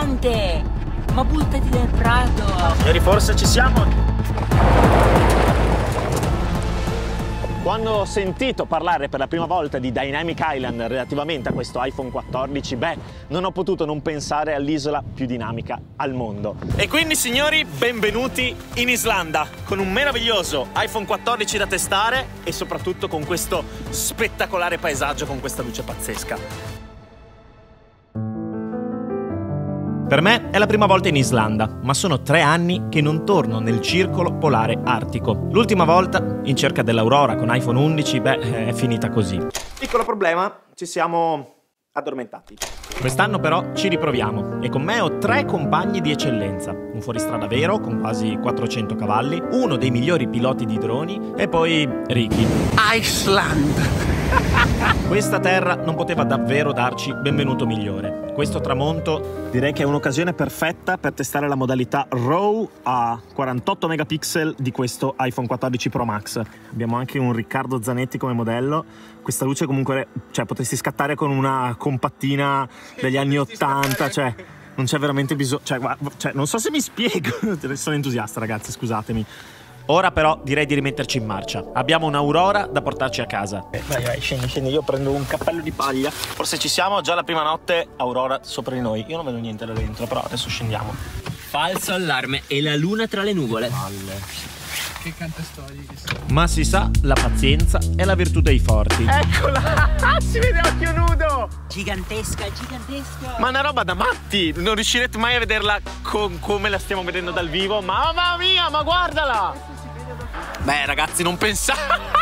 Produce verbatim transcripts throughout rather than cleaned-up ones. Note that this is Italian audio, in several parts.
gigante! Ma buttati nel prato! Signori, forse ci siamo! Quando ho sentito parlare per la prima volta di Dynamic Island relativamente a questo iPhone quattordici, beh, non ho potuto non pensare all'isola più dinamica al mondo. E quindi, signori, benvenuti in Islanda, con un meraviglioso iPhone quattordici da testare e soprattutto con questo spettacolare paesaggio con questa luce pazzesca. Per me è la prima volta in Islanda, ma sono tre anni che non torno nel circolo polare artico. L'ultima volta, in cerca dell'aurora con iPhone undici, beh, è finita così. Piccolo problema, ci siamo addormentati. Quest'anno però ci riproviamo e con me ho tre compagni di eccellenza. Un fuoristrada vero con quasi quattrocento cavalli, uno dei migliori piloti di droni e poi Ricky. Iceland! Questa terra non poteva davvero darci benvenuto migliore. Questo tramonto direi che è un'occasione perfetta per testare la modalità RAW a quarantotto megapixel di questo iPhone quattordici Pro Max. Abbiamo anche un Riccardo Zanetti come modello. Questa luce comunque, cioè, potresti scattare con una compattina degli anni ottanta, cioè non c'è veramente bisogno, cioè, cioè non so se mi spiego. Sono entusiasta, ragazzi, scusatemi. Ora però direi di rimetterci in marcia. Abbiamo un'aurora da portarci a casa. Vai, vai, scendi, scendi. Io prendo un cappello di paglia. Forse ci siamo, già la prima notte, aurora sopra di noi. Io non vedo niente da dentro, però adesso scendiamo. Falso allarme e la luna tra le nuvole. Palle. Che cantastorie che sono. Ma si sa, la pazienza è la virtù dei forti. Eccola! Si vede a occhio nudo! Gigantesca, gigantesca! Ma è una roba da matti! Non riuscirete mai a vederla con come la stiamo vedendo dal vivo. Mamma mia, ma guardala! Beh, ragazzi, non pensate.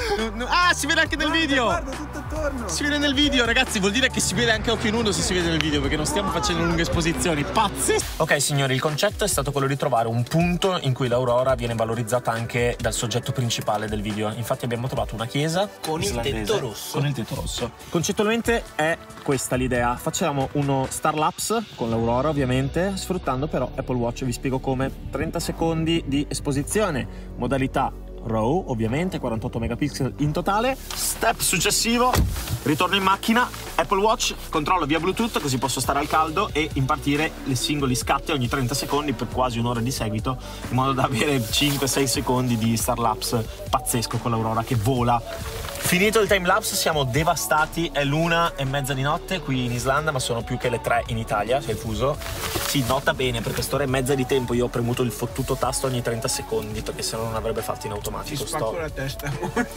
Ah, si vede anche nel video. Guarda, tutto attorno. Si vede nel video, ragazzi. Vuol dire che si vede anche a occhio nudo se si vede nel video, perché non stiamo facendo lunghe esposizioni. Pazzi. Ok, signori, il concetto è stato quello di trovare un punto in cui l'aurora viene valorizzata anche dal soggetto principale del video. Infatti abbiamo trovato una chiesa con il tetto rosso. Con il tetto rosso. Concettualmente è questa l'idea. Facciamo uno Starlapse con l'aurora, ovviamente, sfruttando però Apple Watch. Vi spiego come. trenta secondi di esposizione, modalità RAW, ovviamente, quarantotto megapixel in totale. Step successivo, ritorno in macchina, Apple Watch, controllo via Bluetooth, così posso stare al caldo e impartire i singoli scatti ogni trenta secondi per quasi un'ora di seguito, in modo da avere cinque sei secondi di Starlapse pazzesco con l'aurora che vola. Finito il timelapse siamo devastati, è l'una e mezza di notte qui in Islanda, ma sono più che le tre in Italia, se il fuso. Si nota bene perché quest'ora e mezza di tempo io ho premuto il fottuto tasto ogni trenta secondi, perché se no non avrebbe fatto in automatico. Ti spacco sto... la testa.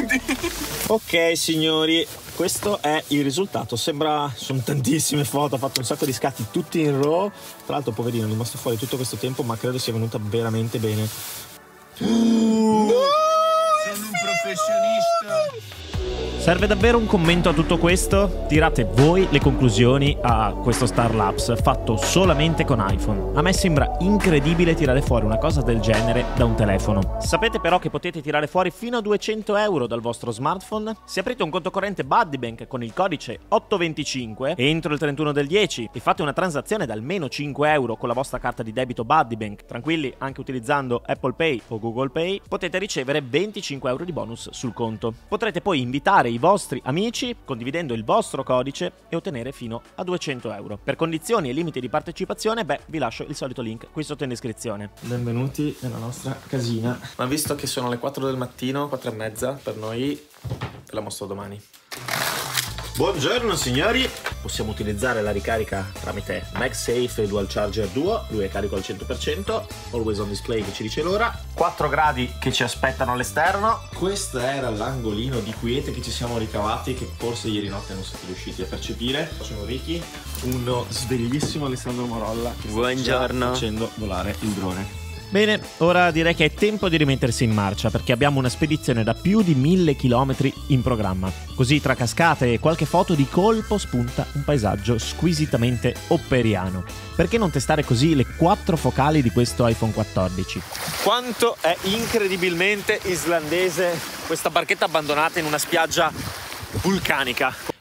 Ok signori, questo è il risultato. Sembra, sono tantissime foto, ho fatto un sacco di scatti tutti in RAW. Tra l'altro poverino è rimasto fuori tutto questo tempo, ma credo sia venuta veramente bene. Uh, no! Sono un professionista. Serve davvero un commento a tutto questo? Tirate voi le conclusioni a questo Starlapse fatto solamente con iPhone. A me sembra incredibile tirare fuori una cosa del genere da un telefono. Sapete però che potete tirare fuori fino a duecento euro dal vostro smartphone? Se aprite un conto corrente Buddybank con il codice ottoventicinque e entro il trentuno del dieci e fate una transazione da almeno cinque euro con la vostra carta di debito Buddybank, tranquilli anche utilizzando Apple Pay o Google Pay, potete ricevere venticinque euro di bonus sul conto. Potrete poi invitare i vostri amici condividendo il vostro codice e ottenere fino a duecento euro. Per condizioni e limiti di partecipazione, beh, vi lascio il solito link qui sotto in descrizione. Benvenuti nella nostra casina. Ma visto che sono le quattro del mattino, quattro e mezza, per noi ve la mostro domani. Buongiorno signori, possiamo utilizzare la ricarica tramite MagSafe Dual Charger Duo, lui è carico al cento per cento, Always on Display che ci dice l'ora, quattro gradi che ci aspettano all'esterno. Questo era l'angolino di quiete che ci siamo ricavati, che forse ieri notte non siete riusciti a percepire. Sono Ricky, uno sveglissimo Alessandro Morolla che Buongiorno. sta facendo volare il drone. Bene, ora direi che è tempo di rimettersi in marcia perché abbiamo una spedizione da più di mille chilometri in programma. Così tra cascate e qualche foto di colpo spunta un paesaggio squisitamente opperiano. Perché non testare così le quattro focali di questo iPhone quattordici? Quanto è incredibilmente islandese questa barchetta abbandonata in una spiaggia vulcanica.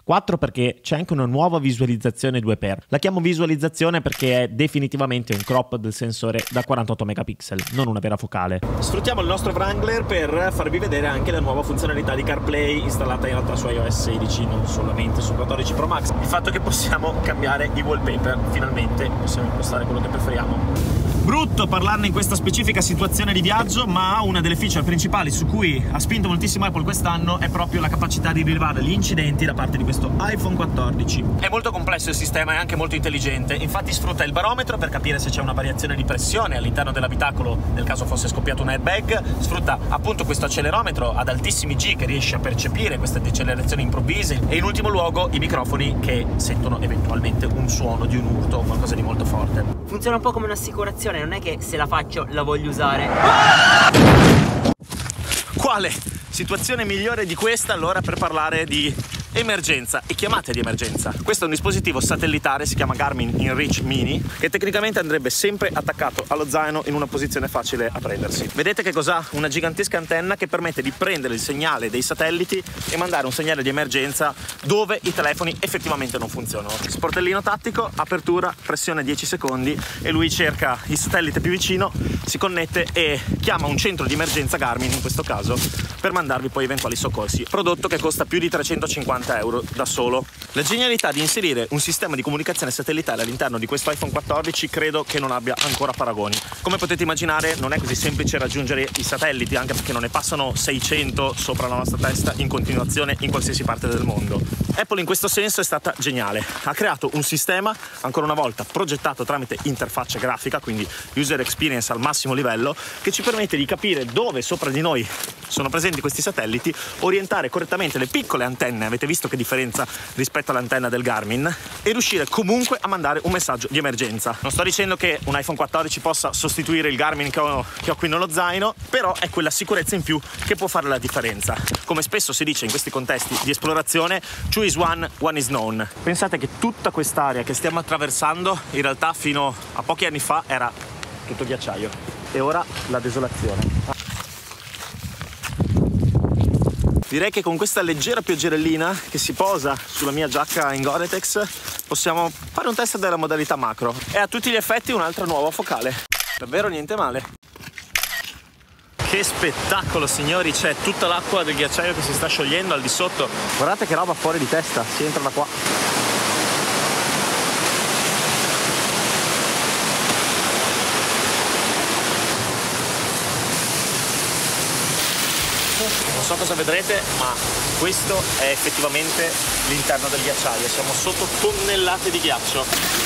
quattro perché c'è anche una nuova visualizzazione due x. La chiamo visualizzazione perché è definitivamente un crop del sensore da quarantotto megapixel, non una vera focale. Sfruttiamo il nostro Wrangler per farvi vedere anche la nuova funzionalità di CarPlay installata in realtà su iOS sedici, non solamente su quattordici Pro Max. Il fatto che possiamo cambiare i wallpaper, finalmente possiamo impostare quello che preferiamo. Brutto parlarne in questa specifica situazione di viaggio, ma una delle feature principali su cui ha spinto moltissimo Apple quest'anno è proprio la capacità di rilevare gli incidenti da parte di questo iPhone quattordici. È molto complesso il sistema e anche molto intelligente, infatti sfrutta il barometro per capire se c'è una variazione di pressione all'interno dell'abitacolo nel caso fosse scoppiato un airbag, sfrutta appunto questo accelerometro ad altissimi G che riesce a percepire queste decelerazioni improvvise e in ultimo luogo i microfoni che sentono eventualmente un suono di un urto o qualcosa di molto forte. Funziona un po' come un'assicurazione, non è che se la faccio la voglio usare. Quale situazione migliore di questa allora per parlare di emergenza e chiamate di emergenza? Questo è un dispositivo satellitare, si chiama Garmin InReach Mini, che tecnicamente andrebbe sempre attaccato allo zaino in una posizione facile a prendersi. Vedete che cos'ha? Una gigantesca antenna che permette di prendere il segnale dei satelliti e mandare un segnale di emergenza dove i telefoni effettivamente non funzionano. Sportellino tattico, apertura, pressione dieci secondi e lui cerca il satellite più vicino, si connette e chiama un centro di emergenza Garmin in questo caso per mandarvi poi eventuali soccorsi. Prodotto che costa più di trecentocinquanta euro da solo. La genialità di inserire un sistema di comunicazione satellitare all'interno di questo iPhone quattordici credo che non abbia ancora paragoni. Come potete immaginare non è così semplice raggiungere i satelliti, anche perché non ne passano seicento sopra la nostra testa in continuazione in qualsiasi parte del mondo. Apple in questo senso è stata geniale, ha creato un sistema ancora una volta progettato tramite interfaccia grafica, quindi user experience al massimo livello, che ci permette di capire dove sopra di noi sono presenti questi satelliti, orientare correttamente le piccole antenne, avete visto che differenza rispetto all'antenna del Garmin, e riuscire comunque a mandare un messaggio di emergenza. Non sto dicendo che un iPhone quattordici possa sostituire il Garmin che ho, che ho qui nello zaino, però è quella sicurezza in più che può fare la differenza. Come spesso si dice in questi contesti di esplorazione, two is one, one is known. Pensate che tutta quest'area che stiamo attraversando in realtà fino a pochi anni fa era tutto ghiacciaio e ora la desolazione. Direi che con questa leggera pioggerellina che si posa sulla mia giacca in Gore-Tex possiamo fare un test della modalità macro. È a tutti gli effetti un'altra nuova focale. Davvero niente male. Che spettacolo, signori! C'è tutta l'acqua del ghiacciaio che si sta sciogliendo al di sotto. Guardate che roba fuori di testa, si entra da qua. Non so cosa vedrete, ma questo è effettivamente l'interno del ghiacciaio. Siamo sotto tonnellate di ghiaccio.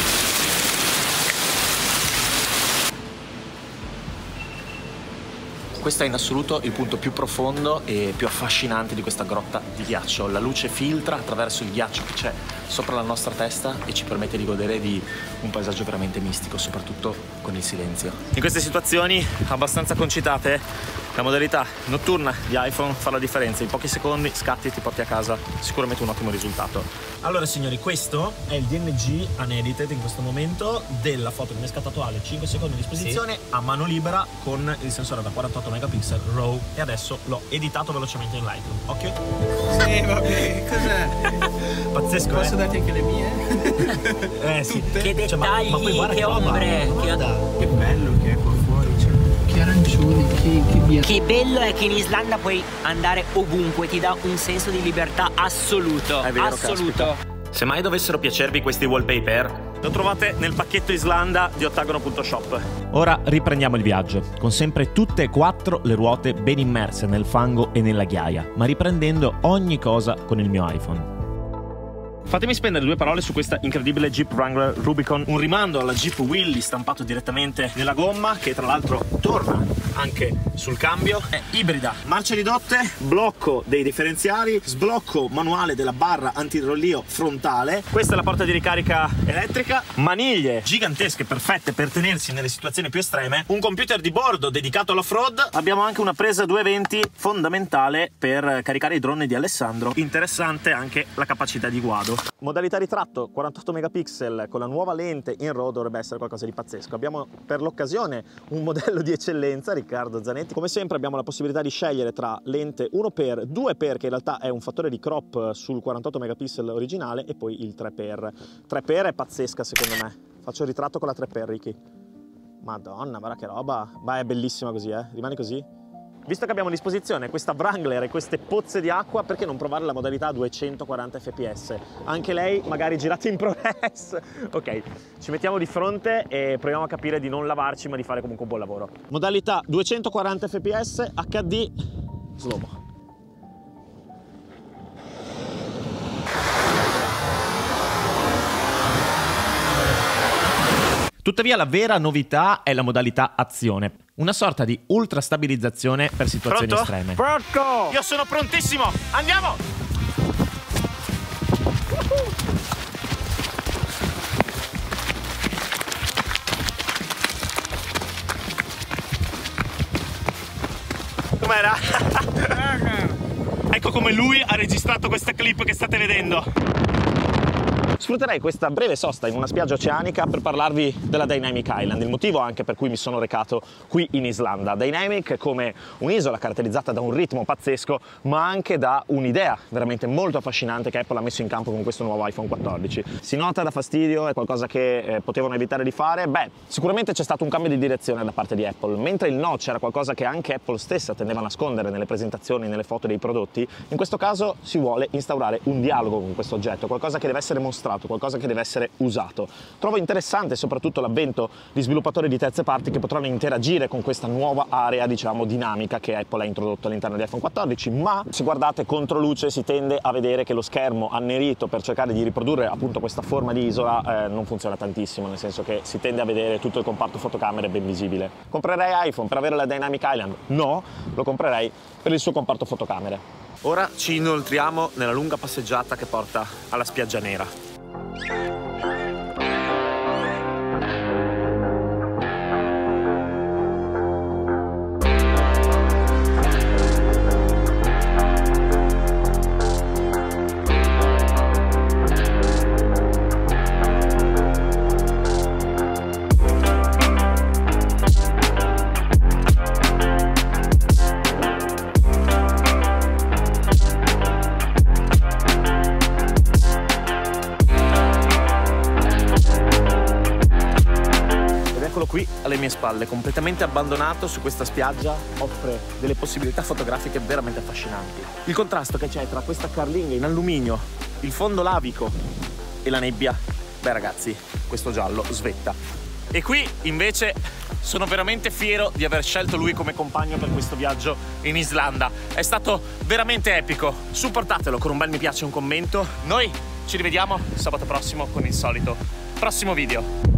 Questo è in assoluto il punto più profondo e più affascinante di questa grotta di ghiaccio. La luce filtra attraverso il ghiaccio che c'è sopra la nostra testa e ci permette di godere di un paesaggio veramente mistico, soprattutto con il silenzio. In queste situazioni abbastanza concitate, la modalità notturna di iPhone fa la differenza. In pochi secondi scatti e ti porti a casa sicuramente un ottimo risultato. Allora signori, questo è il D N G unedited in questo momento della foto che mi è scattato Ale, cinque secondi a disposizione, sì, a mano libera con il sensore da quarantotto megapixel RAW, e adesso l'ho editato velocemente in Lightroom. Occhio? Sì, vabbè, cos'è? Pazzesco. Posso eh? darti anche le mie? Eh sì. Che dettagli, cioè, ma, ma poi guarda che che ombre, guarda. Che bello che è qua fuori, cioè, che arancioni, che, che bianco. Che bello è che in Islanda puoi andare ovunque, ti dà un senso di libertà assoluto. È vero, assoluto. caspita. Se mai dovessero piacervi questi wallpaper, lo trovate nel pacchetto Islanda di ottagono punto shop. Ora riprendiamo il viaggio, con sempre tutte e quattro le ruote ben immerse nel fango e nella ghiaia, ma riprendendo ogni cosa con il mio iPhone. Fatemi spendere due parole su questa incredibile Jeep Wrangler Rubicon, un rimando alla Jeep Willys stampato direttamente nella gomma, che tra l'altro torna anche sul cambio. È ibrida, marce ridotte, blocco dei differenziali, sblocco manuale della barra antirollio frontale. Questa è la porta di ricarica elettrica, maniglie gigantesche perfette per tenersi nelle situazioni più estreme, un computer di bordo dedicato all'off-road, abbiamo anche una presa duecentoventi fondamentale per caricare i droni di Alessandro. Interessante anche la capacità di guado. Modalità ritratto quarantotto megapixel con la nuova lente in RAW dovrebbe essere qualcosa di pazzesco. Abbiamo per l'occasione un modello di eccellenza, Riccardo Zanetti. Come sempre abbiamo la possibilità di scegliere tra lente uno per, due per, che in realtà è un fattore di crop sul quarantotto megapixel originale, e poi il tre per. tre per è pazzesca secondo me. Faccio il ritratto con la tre per, Ricky. Madonna, guarda che roba. Ma è bellissima così, eh. Rimani così. Visto che abbiamo a disposizione questa Wrangler e queste pozze di acqua, perché non provare la modalità duecentoquaranta fps? Anche lei magari girata in ProRes. Ok, ci mettiamo di fronte e proviamo a capire di non lavarci, ma di fare comunque un buon lavoro. Modalità duecentoquaranta fps, acca di, slow-mo. Tuttavia la vera novità è la modalità azione, una sorta di ultra stabilizzazione per situazioni Pronto? estreme. Pronto! Io sono prontissimo, andiamo! Com'era? Ecco come lui ha registrato questa clip che state vedendo. Sfrutterei questa breve sosta in una spiaggia oceanica per parlarvi della Dynamic Island, il motivo anche per cui mi sono recato qui in Islanda. Dynamic è come un'isola caratterizzata da un ritmo pazzesco, ma anche da un'idea veramente molto affascinante che Apple ha messo in campo con questo nuovo iPhone quattordici. Si nota da fastidio, è qualcosa che eh, potevano evitare di fare? Beh, sicuramente c'è stato un cambio di direzione da parte di Apple. Mentre il notch era qualcosa che anche Apple stessa tendeva a nascondere nelle presentazioni, nelle foto dei prodotti, in questo caso si vuole instaurare un dialogo con questo oggetto, qualcosa che deve essere mostrato, qualcosa che deve essere usato. Trovo interessante soprattutto l'avvento di sviluppatori di terze parti che potranno interagire con questa nuova area, diciamo, dinamica che Apple ha introdotto all'interno di iPhone quattordici, ma se guardate contro luce si tende a vedere che lo schermo annerito per cercare di riprodurre appunto questa forma di isola eh, non funziona tantissimo, nel senso che si tende a vedere tutto il comparto fotocamere ben visibile. Comprerei iPhone per avere la Dynamic Island? No, lo comprerei per il suo comparto fotocamere. Ora ci inoltriamo nella lunga passeggiata che porta alla spiaggia nera. Qui alle mie spalle, completamente abbandonato su questa spiaggia, offre delle possibilità fotografiche veramente affascinanti. Il contrasto che c'è tra questa carlinga in alluminio, il fondo lavico e la nebbia, beh ragazzi, questo giallo svetta. E qui invece sono veramente fiero di aver scelto lui come compagno per questo viaggio in Islanda. È stato veramente epico. Supportatelo con un bel mi piace e un commento. Noi ci rivediamo sabato prossimo con il solito prossimo video.